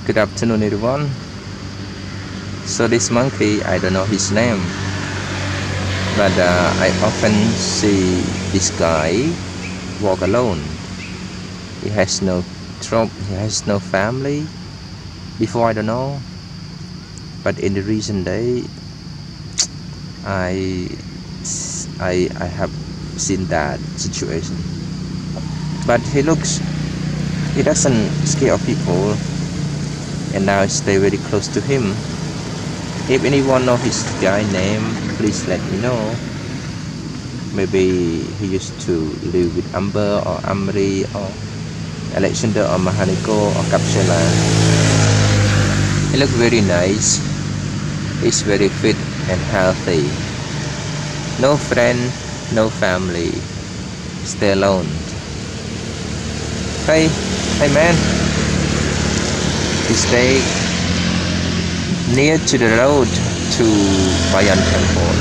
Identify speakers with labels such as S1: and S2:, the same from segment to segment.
S1: Good afternoon, everyone. So this monkey, I don't know his name, but I often see this guy walk alone. He has no trouble. He has no family. Before I don't know, but in the recent day, I have seen that situation. But he doesn't scare of people, and now I stay very close to him. If anyone know his guy name, please let me know. Maybe he used to live with Amber or Amri or Alexander or Mahaniko or Kapsela. He look very nice. He's very fit and healthy. No friend, no family. Stay alone. Hey man. He stay near to the road to Bayan Temple.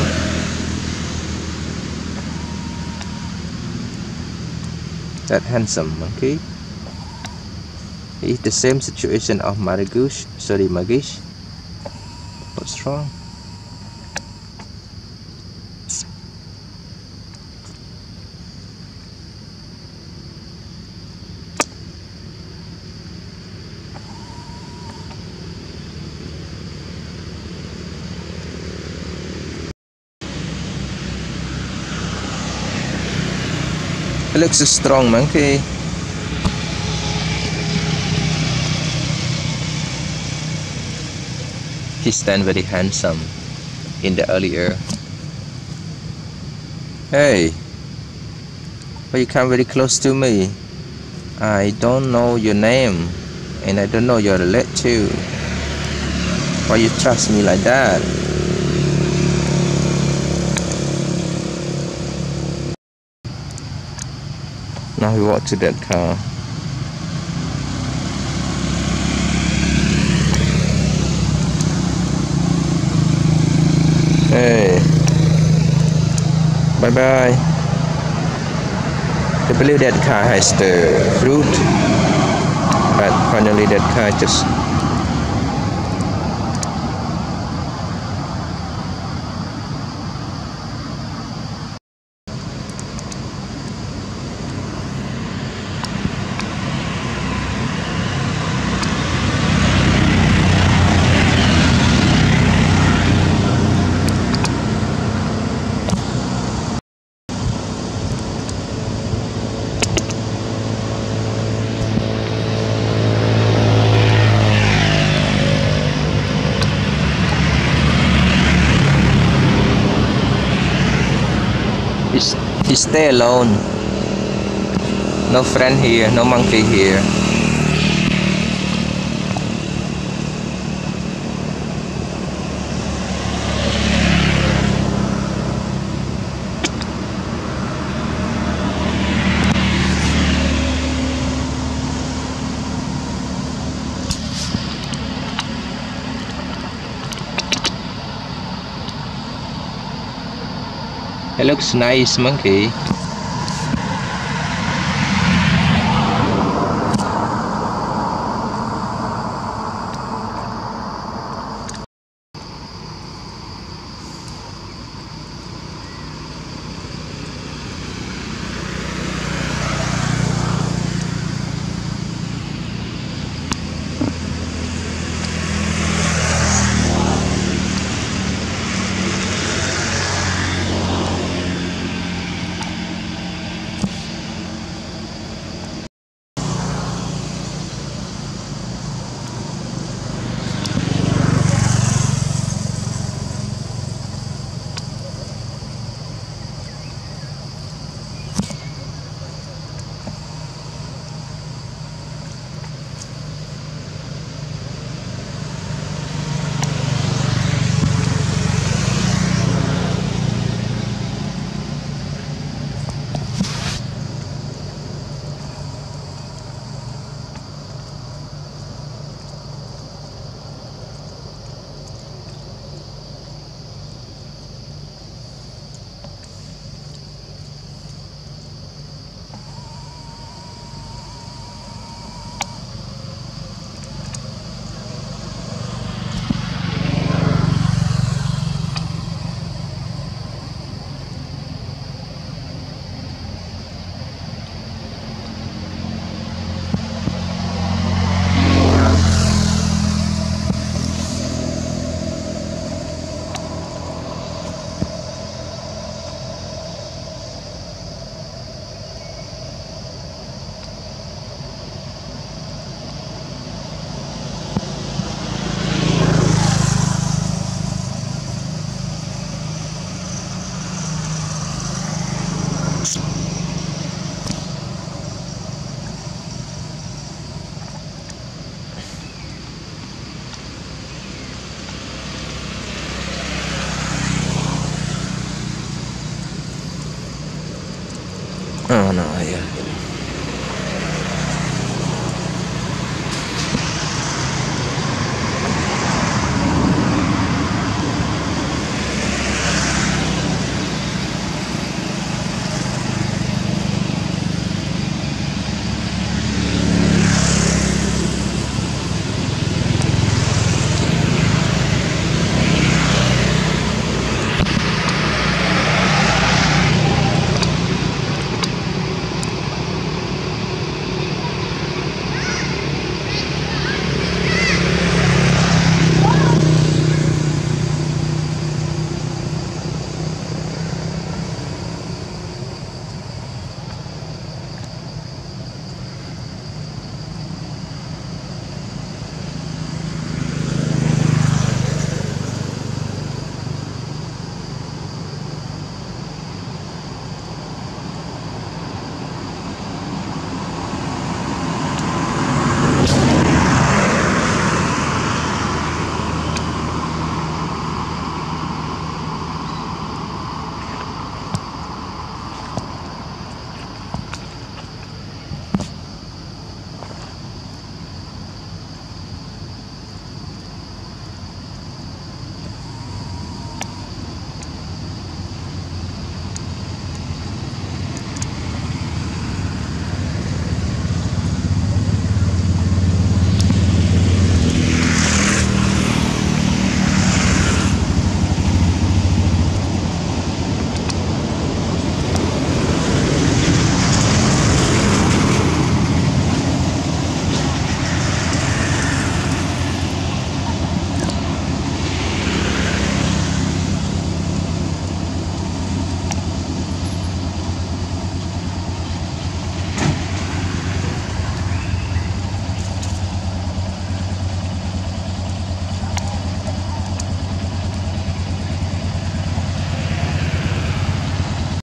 S1: That handsome monkey. It's the same situation of Magish. What's wrong? He looks a strong monkey. He stand very handsome in the earlier. Hey, why you come very close to me? I don't know your name, and I don't know your relative. Why you trust me like that? Now we walk to that car. Hey, bye bye. I believe that car has the fruit, but finally that car just he stay alone. No friend here, no monkey here. It looks nice monkey. Ano, ayan.